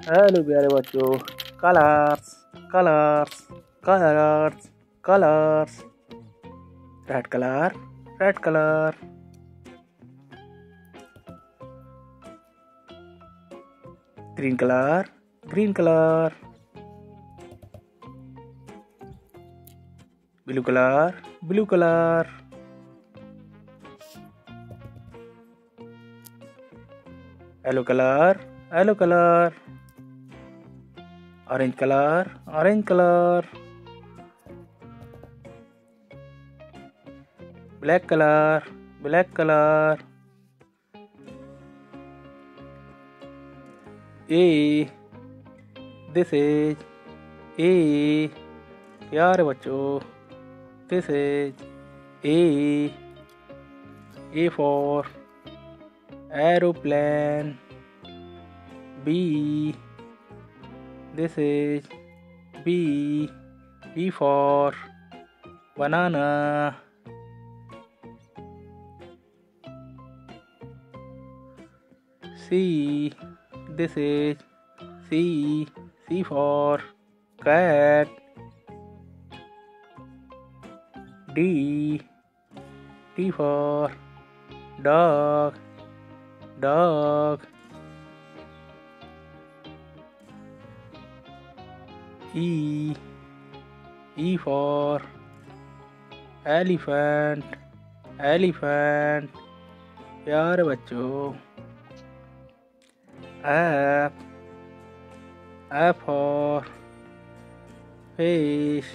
Hello प्यारे बच्चों। Colours colours colours colours. Red colour, red colour. Green colour, green colour. Blue colour, blue colour. Yellow colour, yellow colour. Orange colour, orange colour. Black colour, black colour. A this is A. प्यारे बच्चों, this is A for aeroplane. B, this is B for banana. C, this is C for cat. D for dog. E for elephant. प्यारे बच्चों। F for fish.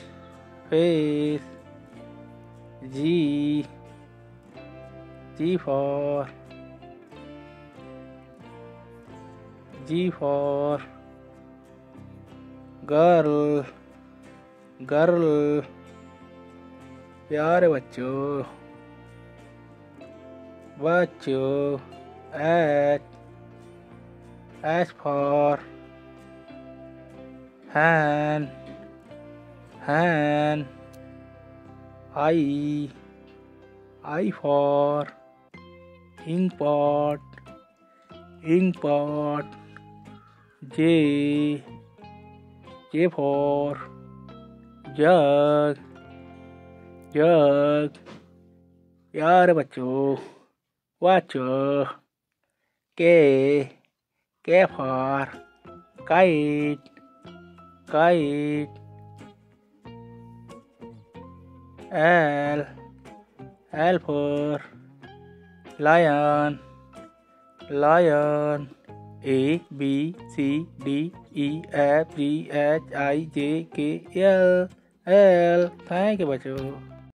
G for girl. प्यारे बच्चों। H for hen. I for ink pot. J for jug. प्यारे बच्चों। K for kite. L for lion. A B C D E F G H I J K L. Thank you बच्चों।